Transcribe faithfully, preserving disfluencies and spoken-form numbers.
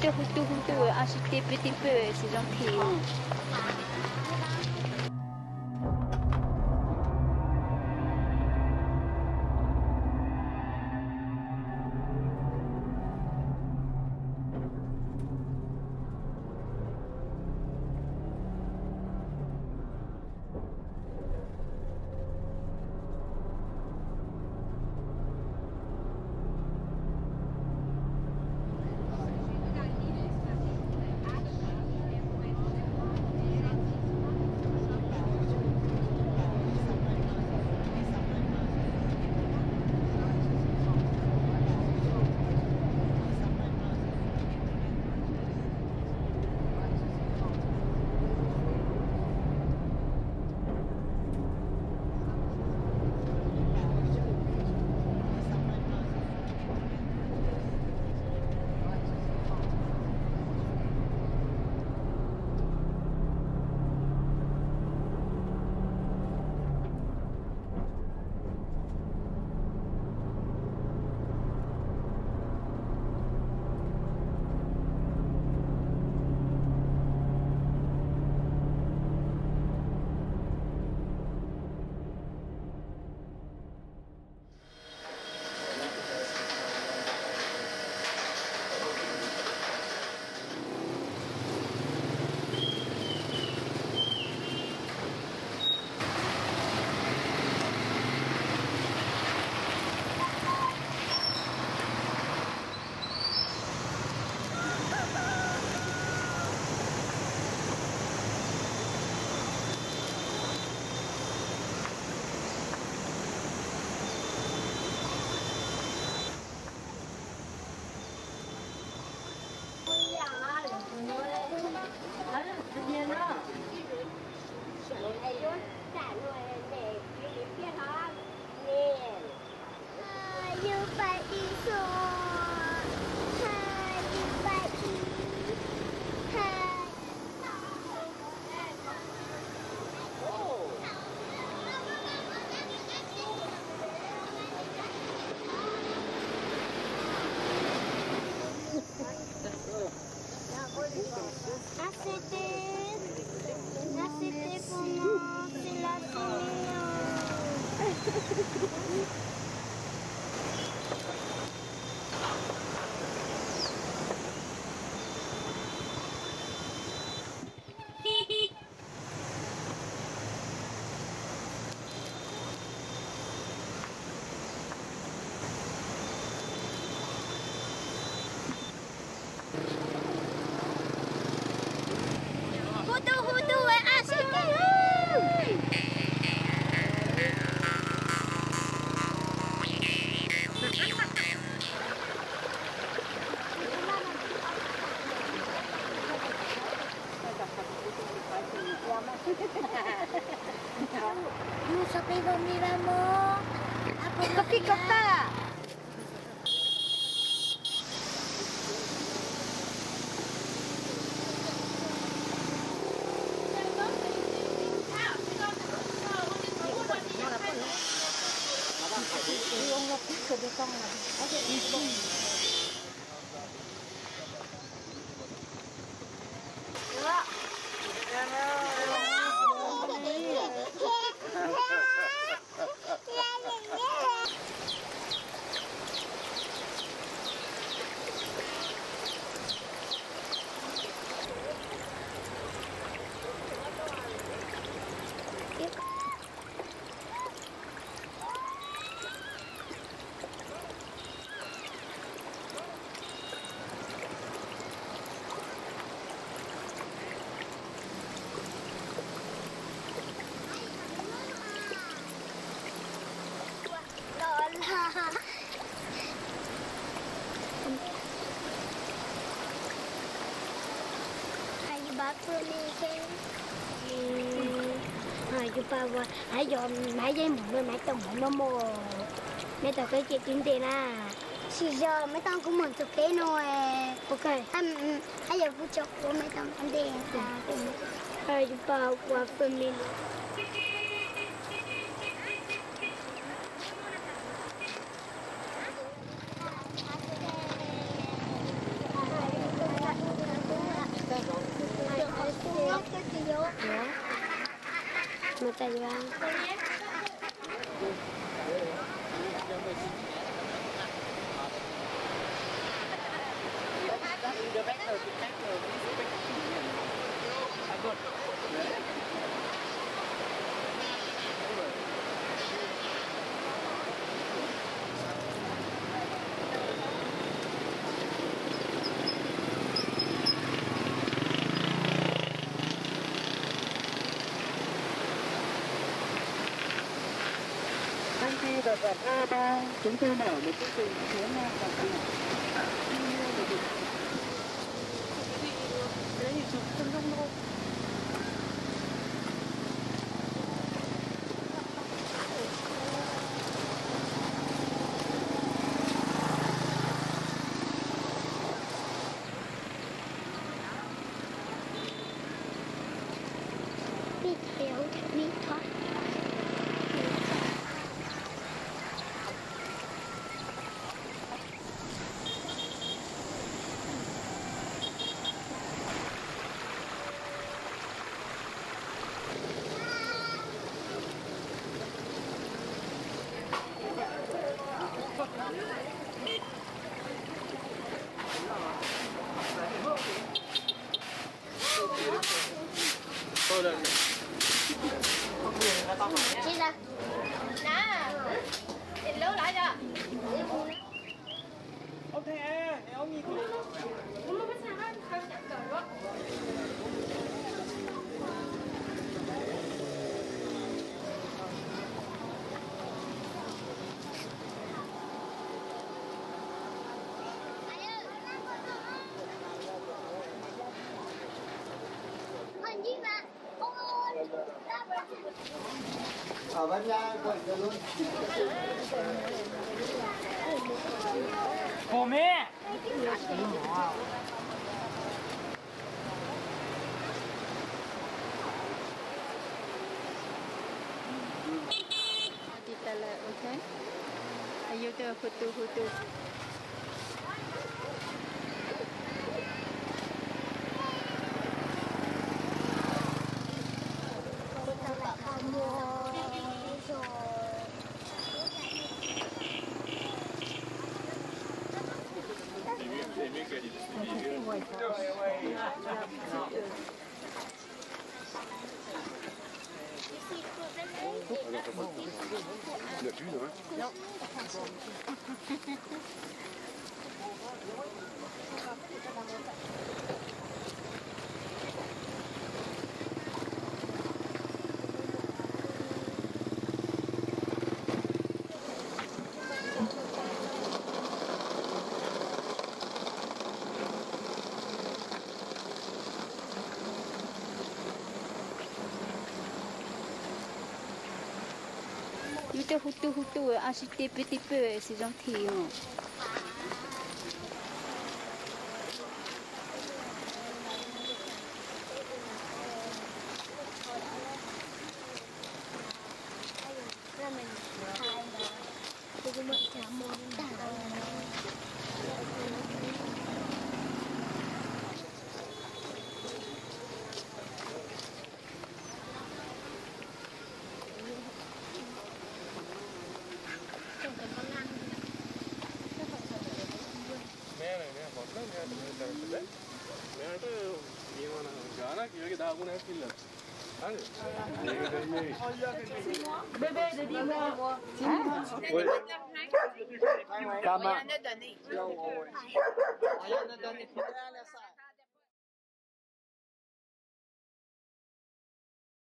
hutu hutu hutu, acheter petit peu, c'est gentil. Bà hãy dọn mãi dây mượn với mãi tông mượn nó mua mấy tao cái chuyện kiếm tiền à chỉ giờ mấy tao cũng mượn chục cái rồi ok em hãy giờ phụ chục của mấy tao ăn tiền à hãy bà qua phần mình 在这边。 Công ty đặt đặt a ba, chúng tôi mở một chương trình hướng ra đặt đấy thì chụp chân dung thôi. Bị thiếu, bị thoát. Tôi đây. Chị ra. Nè, nhìn lưu lại chưa? Ông thẻ, ông nhìn tôi. Hình như là ôi ở bên nha quên cho luôn Cô mẹ. Kita lah, okay? Ayo tu foto-foto. Il a plus, non? Non. Il te foto-foto, acheter petit peu, c'est gentil. Hein. ra mình thay là tôi cũng mất cả môn đảo. 여기 나하고는 했길래. 아니. Bébé de dis-moi. Oui. Comment? Rien à donner. Rien à donner.